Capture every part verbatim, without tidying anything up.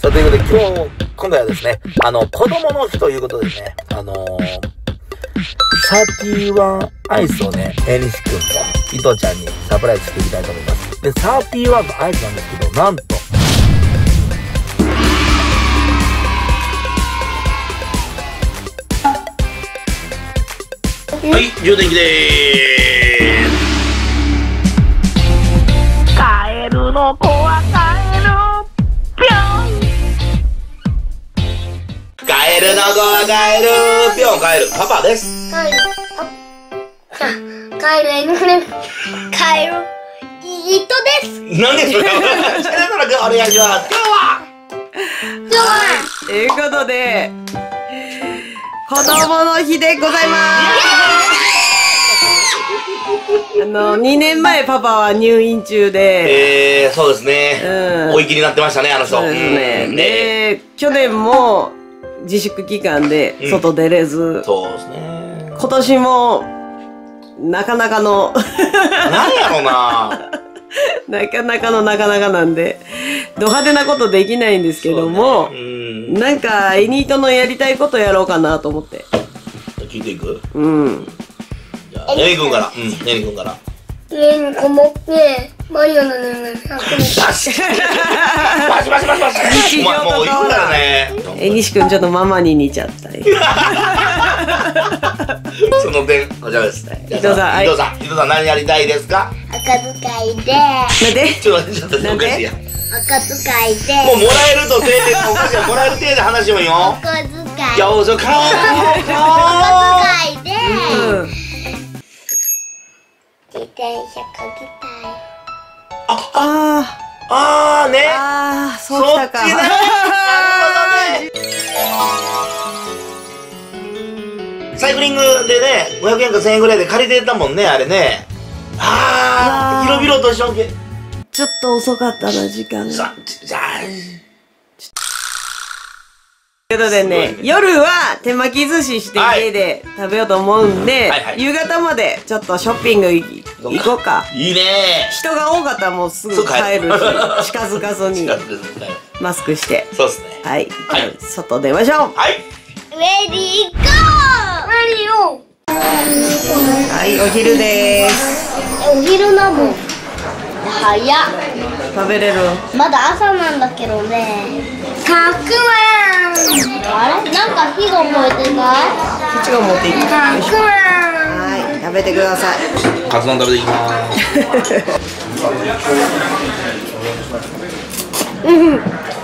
さあ、ということで今日、今回はですね、あの、子供の日ということでね、あのー、サーティワンアイスをね、えにしくんと伊藤ちゃんにサプライズしていきたいと思います。で、サーティワンのアイスなんですけど、なんと、はい、充電器でーす。カエルの子はカエルぴょん。カエルの子はカエルぴょん。カエルパパです。 カエルカエルエヌエフカエルイトです。 なんでそれ。シャレトラ君お願いします。今日は今日はということで子供の日でございます。あのにねんまえパパは入院中で、 えー、そうですね、うん、お息になってましたね、あの人。そうですね。 で、去年も自粛期間で外出れず、うん、 そうですね。 今年もなかなかの何やろうななかなかのなかなかなんでド派手なことできないんですけども、ね、うん、なんかエニートのやりたいことやろうかなと思って。 聞いていく？ うん。 じゃあエリ君から、うん、エリ君から。 家にこもってマリオのねんひゃくにん。バシバシバシバシバシ。 日常と変わらない。えにし君ちょっとママに似ちゃった。 その点お茶です。伊藤さん、 伊藤さん、伊藤さん何やりたいですか？ 赤遣いで。 なんで？ ちょっとちょっとおかしいや。 赤遣いで。 もうもらえると程度おかしい。もらえる程度で話をよ。 赤遣い。 いや、おそか。 赤遣いで。自転車こぎたい。 ああああね。 ああ、そうきたか。 なるほどね。サイクリングでね、ごひゃくえんかせんえんぐらいで借りてたもんね、あれね。ああ、広々としょんけ。 ちょっと遅かったな、時間が。 さ、じゃあ。 ということでね、夜は手巻き寿司して家で食べようと思うんで、夕方までちょっとショッピング行こうか。 いいね。 人が多かったらもうすぐ帰るし、近づかずにマスクして。 そうですね。 はい。外出ましょう。 はい。 レディーゴー。マリオ。 はい、お昼です。 お昼なもん。早っ。 食べれる？ まだ朝なんだけどね。たくあん。あれ？なんか火が燃えてない？ こっちが持っていい？たくあん。はい、食べてください。 カツ丼食べていきます。 うん。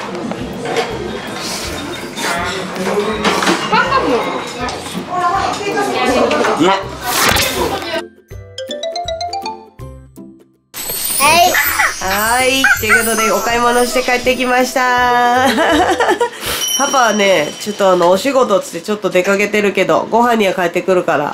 パパも。 うまっ。 はい、ということでお買い物して帰ってきました。パパはね、ちょっとあのお仕事つってちょっと出かけてるけど、ご飯には帰ってくるから。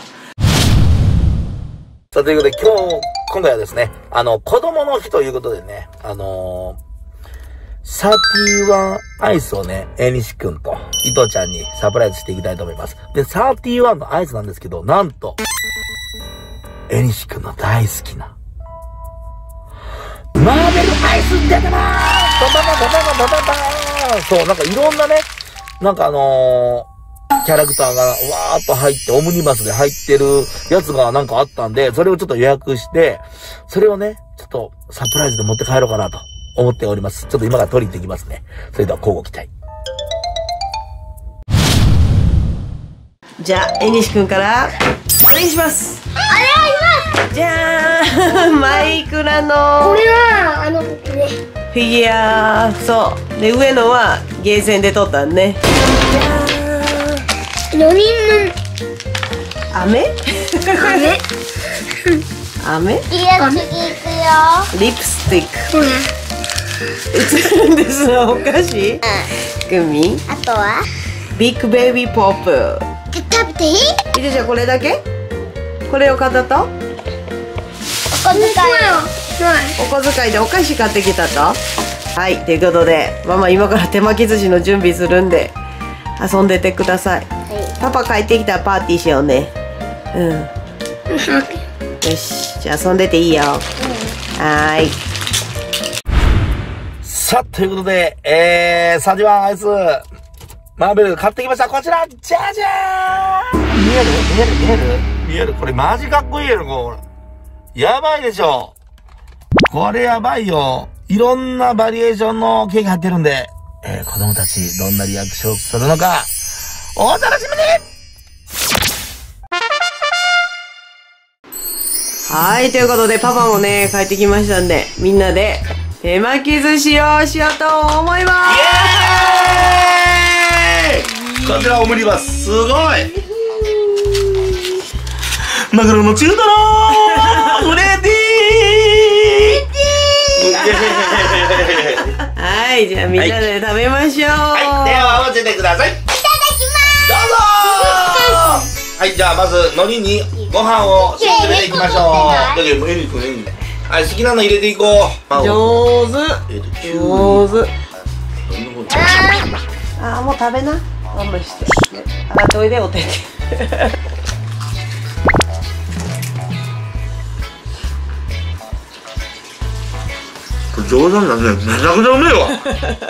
さあ、ということで今日、今回はですね、あの、子供の日ということでね、あのー、サーティワンアイスをね、えにしくんと伊藤ちゃんにサプライズしていきたいと思います。で、サーティワンのアイスなんですけど、なんと、えにしくんの大好きな、マーベルアイス出てまーす。バババババババババーン。そう、なんかいろんなね、なんかあのー、キャラクターがわーっと入って、オムニバスで入ってるやつがなんかあったんで、それをちょっと予約して、それをね、ちょっとサプライズで持って帰ろうかなと思っております。ちょっと今から取りに行ってきますね。それでは交互期待。 じゃあ、えにしくんから、お願いします。 お願いします。 じゃーん、マイクラのこれはあのねフィギュア、そうで上野はゲーセンで撮ったんね。 よにんの飴飴いや、次行くよ。 リップスティック映るんですのお菓子。グミ、 あとはビッグベイビーポップ。 食べていい？ いいじゃん、これだけ？これを買ったと？ お小遣いお小遣いでお菓子買ってきたと。はい、ということでママ今から手巻き寿司の準備するんで遊んでてください。はい、パパ帰ってきたらパーティーしようね。うん。よし、じゃあ遊んでていいよ。うん、はーい。 さあ、ということで、えー、サーティワンアイス、マーベル買ってきました。こちら、じゃじゃーん。見える見える見える見えるこれマジかっこいいやろ、これ。やばいでしょ。これやばいよ。いろんなバリエーションのケーキ入ってるんで、えー、子供たちどんなリアクションするのか、お楽しみに。 はい、ということでパパもね、帰ってきましたんで、みんなで手巻き寿司をしようと思いまイエーイ。こちらオムニバス、すごい。マグロの中トローレディー。 はい、じゃあみんなで食べましょう。 はい、では合わせてください。いただきます。どうぞ。はい、じゃあまず海苔にご飯を沈めていきましょう。だけどエリ君エリ君、はい、好きなの入れていこう。 上手。上手。ああ、もう食べな。我慢して。洗っておいでお手手。 冗談だね、めちゃくちゃうめえわ。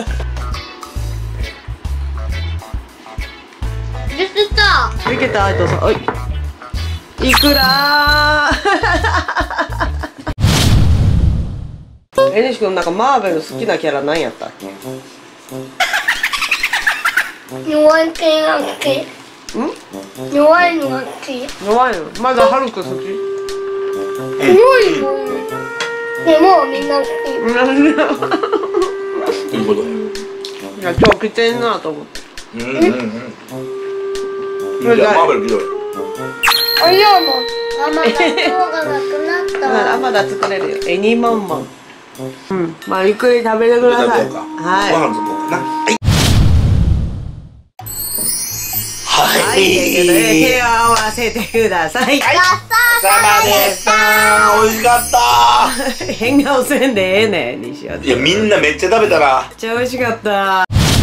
できた。 できた、どうぞ。はい。いくらー。えにし君、なんかマーベル好きなキャラ何やったっけ？ 弱い系が好き。 ん？ 弱いのが好き。 弱いの？まだハルク好き？ 強いの。でもみんな好き。 なんで？ ということで。 いや、今日来てんなと思って。 うんうんうん。じゃあマーベルひどい。 あ、いやもうママが糖がなくなった。 だからまだ作れるよ。エニマンマン。うん。まあゆっくり食べてください。 ご飯はい。 作ろうかな。はい。 はい。ということで手を合わせてください。 はい。おさまでしたー。美味しかったー。 変顔せんでええねん、西尾。 いや、みんなめっちゃ食べたら。 めっちゃ美味しかった。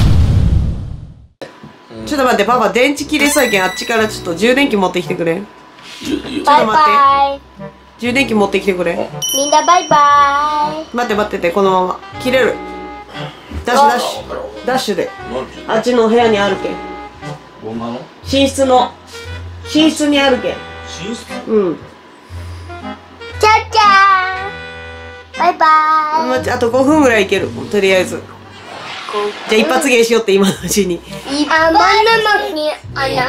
ちょっと待って、パパ電池切れそうやけん、あっちからちょっと充電器持ってきてくれ。ちょっとバイ待って。 バイ。 充電器持ってきてくれ。 みんなバイバイ。 待って待ってて、このまま切れる。ダッシュダッシュダッシュであっちの部屋にあるけん。寝室の寝室にあるけん。 寝室？ うん。 ちゃちゃー。バイバイ。 まあとごふんぐらいいける、とりあえず。じゃあ一発芸しようって今のうちに。 一発ギャグギャグギャ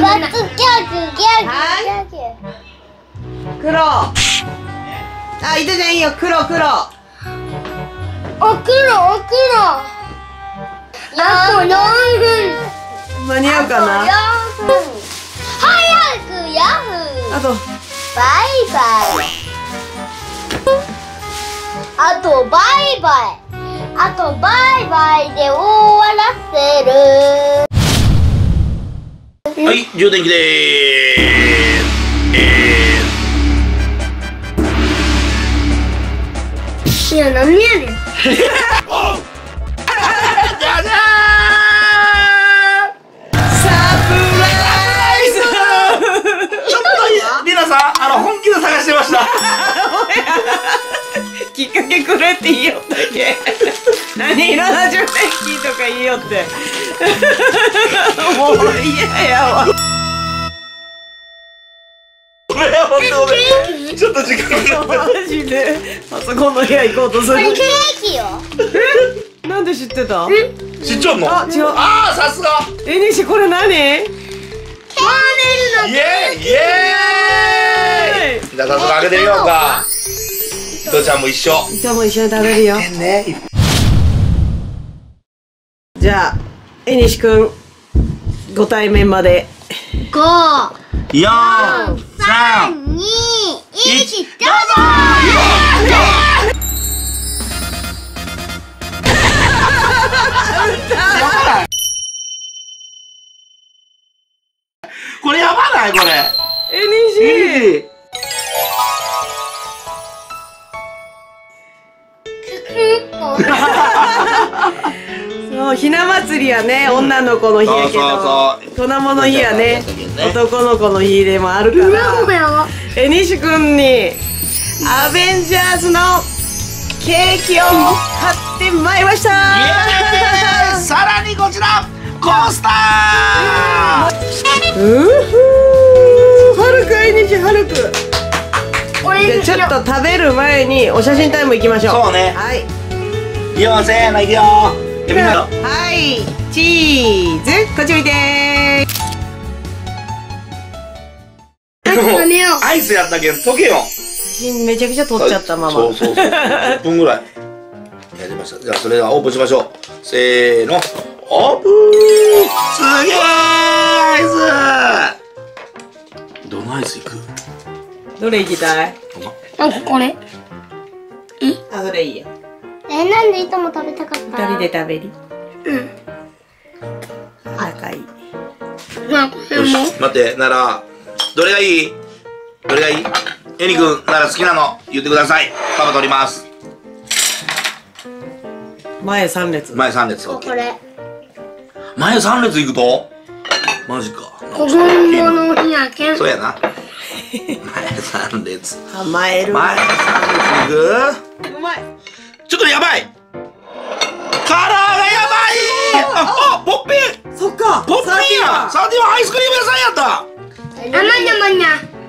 グ。 黒。あ、いたじゃん、いいよ、黒黒。 お黒お黒。あとよんふん。 間に合うかな。 早くヤフー。 あとバイバイ。あとバイバイ。あとバイバイで終わらせる。 はい、充電器でーす。 いや、何やねん。 じゃじゃサプライズ。 ーん。ちょっと皆さん、あの本気で探してました。 きっかけくれって言いよったっけ。何いろんな充電器とか言いよって。もう嫌やわ。 ごめん、ほんとごめん。ちょっと時間が。 マジでパソコンの部屋行こうとする。 これケーキよ。 なんで知ってた？ 知っちゃうの？ あ、違う。 あー、さすが。 えにし、これ何？ キャラメルの。 イエーイイエーイ。じゃあ早速開けてみようか。伊藤ちゃんも一緒。 伊藤も一緒に食べるよ。 ね。 じゃあ、えにしくん、ご対面まで。 五、 よん、 三、二、一、どうぞ。 これやばないこれ。 えにし。そう、ひな祭りやね、女の子の日やけど。 そうそうそう。 粉もの日やね。男の子の日でもあるから。えにしくんにアベンジャーズのケーキを買ってに参りましたイエーイ。さらにこちらコースター。 うふー、はるく、えにし、はるく。じゃあちょっと食べる前にお写真タイムいきましょう。 そうね。 はい。 いくよ、せーの、いくよ。みんなよ。 はい、チーズ、こっち見てー。アイスやったけど溶けよ。 写真めちゃくちゃ撮っちゃったまま。 そうそうそう。じゅっぷんぐらい。やりました。じゃあそれではオープンしましょう。せーの。オープン。すげーアイス。どのアイスいく？ どれ行きたい？ なんかこれ。 あ、それいいよ。 え、なんでいつも食べたかった？ 二人で食べる。 うん。 仲いい。 なんかよし、待って、なら、どれがいい？どれがいい？えにくんなら好きなの言ってください。パパ取ります。 前三列。 前さん列。 これ。 前さん列行くとマジか。 子供の日やけん。 そうやな。前さん列。 甘える。 前さん列行く？ うまい。 ちょっとやばい。カラーがやばい。あ、あ、ポッピン。 そっか。 ポッピンや。サーティワンアイスクリーム屋さんやった。 あ、まにゃまにゃ。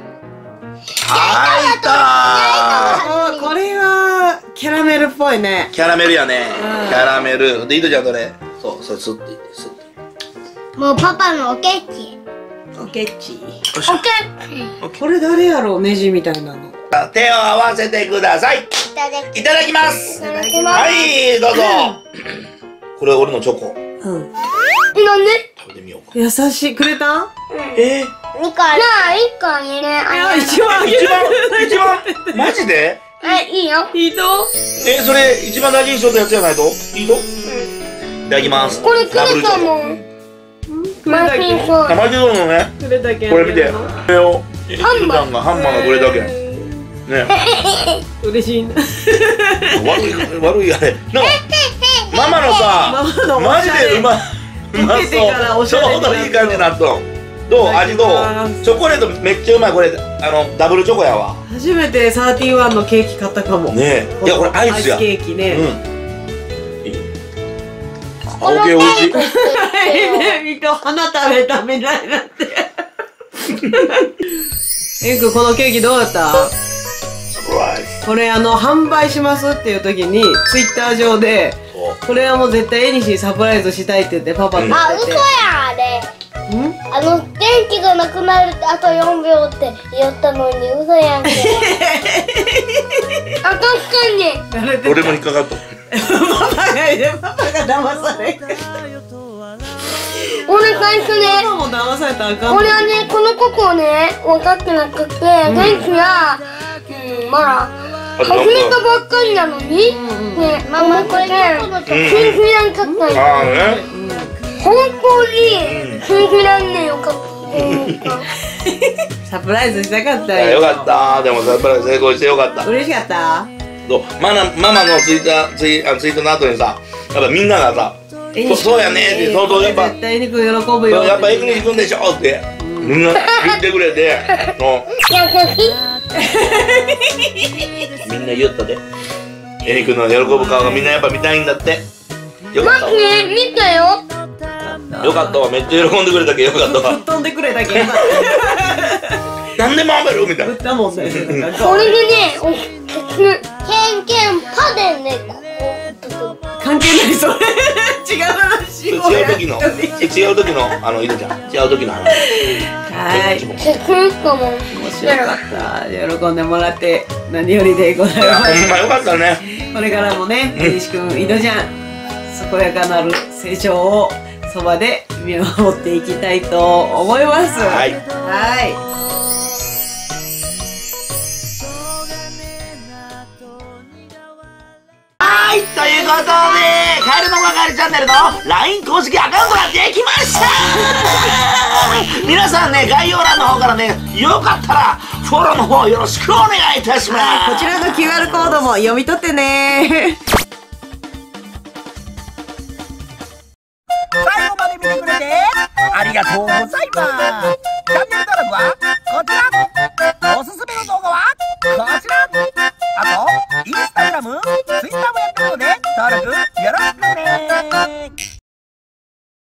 入ったあ、これはキャラメルっぽいね。 キャラメルやね。 うんキャラメル。で、いとちゃんどれ？そう、それスッていって、スッて。 もうパパのおケーキ。 おけち。 よっしゃおケーキ。 これ誰やろう、ネジみたいなの。 手を合わせてください。 いただきいただきます。 いただきます。 はい、どうぞ。これ俺のチョコ。 うん。 なんで？ 食べてみようか。 優しい、くれた？ えー、 二個。じゃあ一個あげる。あ、 一番あげ一る。 番、一番、マジで？ はい、いいよ。 いいと？ え、それ一番大事にしようとやつじゃないと？いいと？いただきます。 これくれたもん。 くれたけ。 そう。 あ、マジそうなのね。 くれたけ。 これ見て。これを、え、 ハンマーさんがハンマーがこれだけ。ね。 嬉しいな。 悪い、悪いあれ。なんかママのさ、 ママのおマジしゃれでうまい。うま溶けてからそう。ちおしゃれになるょうどいい感じになっとん。どう？味どう？チョコレートめっちゃうまい。これあのダブルチョコやわ。 初めてサーティワンのケーキ買ったかも。 ねえ。いやこれアイスや。 アイスケーキね。 うん。いい。あ、オーケー美味しい。 ね、みと花食べたみたいになって。えんくん、このケーキどうだった？ サプライズ。 これあの販売しますっていう時にツイッター上でこれはもう絶対絵にしにサプライズしたいって言ってパパと言あ、 ってて。 嘘やあれ。 ん？ あの電気がなくなるってあとよんびょうって言ったのに嘘やんけ。あ、確かに。 俺も引っかかった。 パパがいてパパが騙される。 俺最初ね、 パパも騙されたらあかん。 俺はね、このココをね、分かってなくて、電気が、うん、まあ、始めたばっかりなのに、ね、ママこれね、信じらんかったんあよ。 あね。 本当に信じらんねえよかった。 サプライズしたかったいやよよ。 かった。でもサプライズ成功してよかった。 嬉しかった？ どう？マナママのツイッターツイあツイートの後にさ、やっぱみんながさ、そそうやねってそうそうやっぱ絶対にくん喜ぶよ。 やっぱエクニ行くんでしょってみんな言ってくれて、そう優しい。 みんな言ったで。エリ君の喜ぶ顔がみんなやっぱ見たいんだって。よかったわ。 マジね、見たよ。 よかったわ。めっちゃ喜んでくれたけどよかったわ。 ぶっ飛んでくれたけん。 なんでもあめるみたいな。 ぶったもんね。 これでね、おケンケンパでね、ここ。 関係ないそれ。違う話違をやう時の違う時のあのいるじゃん。違う時の話。 はい。 ケンかも。 面白かった。喜んでもらって何よりでございいやます。 ほんまよかったね。 これからもね、根岸くん、井戸ちゃん、健やかなる成長をそばで見守っていきたいと思います。 はいはい。 はい、ということで、カエルのがかりチャンネルの ライン 公式アカウントができました皆さんね、概要欄の方からね、よかったらフォローの方よろしくお願いいたしますこちらの キューアール コードも読み取ってね。 最後まで見てくれてありがとうございます。チャンネル登録はこちら、おすすめの動画はこちら、あと